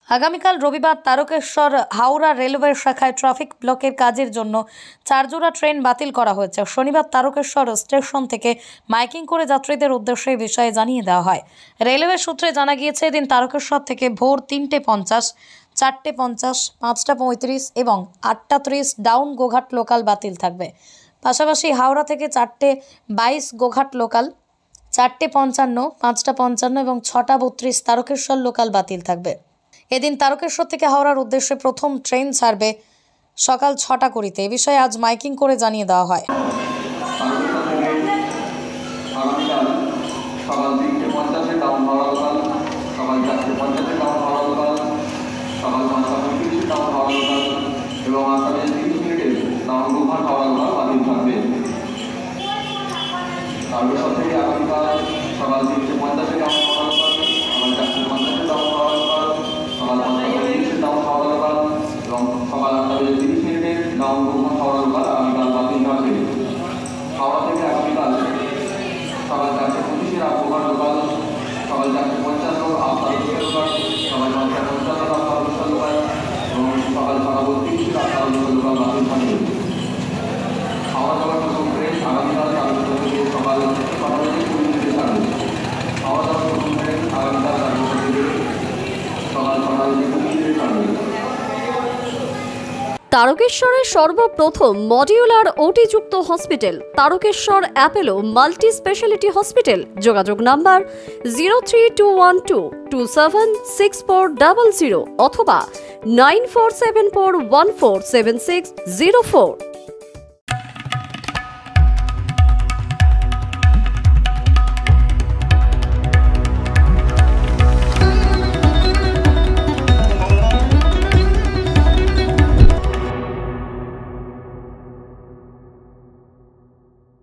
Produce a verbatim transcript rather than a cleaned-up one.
আগামীকাল রবিবার তারকেশ্বর হাওড়া রেলওয়ে শাখায় ট্রাফিক ব্লকের কাজের জন্য চারজোড়া ট্রেন বাতিল করা হয়েছে। শনিবার তারকেশ্বর স্টেশন থেকে মাইকিং করে যাত্রীদের উদ্দেশ্যে এই বিষয়ে জানিয়ে দেওয়া হয়। রেলওয়ে সূত্রে জানা গিয়েছে, এদিন তারকেশ্বর থেকে ভোর তিনটে পঞ্চাশ, চারটে পঞ্চাশ, পাঁচটা পঁয়ত্রিশ এবং আটটা ত্রিশ ডাউন গোঘাট লোকাল বাতিল থাকবে। পাশাপাশি হাওড়া থেকে চারটে বাইশ গোঘাট লোকাল, চারটে পঞ্চান্ন, পাঁচটা পঞ্চান্ন এবং ছটা বত্রিশ তারকেশ্বর লোকাল বাতিল থাকবে। এদিন তারকেশ্বর থেকে হাওড়ার উদ্দেশ্যে প্রথম ট্রেন ছাড়বে সকাল ছটা কুড়িতে। এ বিষয়ে আজ মাইকিং করে জানিয়ে দেওয়া হয়। হাওড়া থেকে আগামীকাল সকাল চারটে পঁচিশে রামপুরহাট লোকাল, সকাল চারটে পঞ্চান্ন আপনার লোকাল, সকাল পাঁচটা পঞ্চান্ন আপনার লোকাল এবং সকাল ছটা বত্রিশে আপনার লোকাল বাতিল থাকবে। হাওড়া যাওয়ার প্রথম ট্রেন আগামীকাল তারকেশ্বর থেকে সকাল ছটা থেকে কুড়ি মিনিটে ছাড়বে। হাওড়া যাওয়ার প্রথম ট্রেন আগামীকাল তারকেশ্বর থেকে সকাল ছটা থেকে কুড়ি মিনিটে ছাড়বে। তারকেশ্বরের সর্বপ্রথম মডিউলার ওটিযুক্ত hospital Tarakeswar Apollo multi speciality hospital. যোগাযোগ number zero three two one two two seven six four double zero অথবা nine four seven four one four seven six zero four.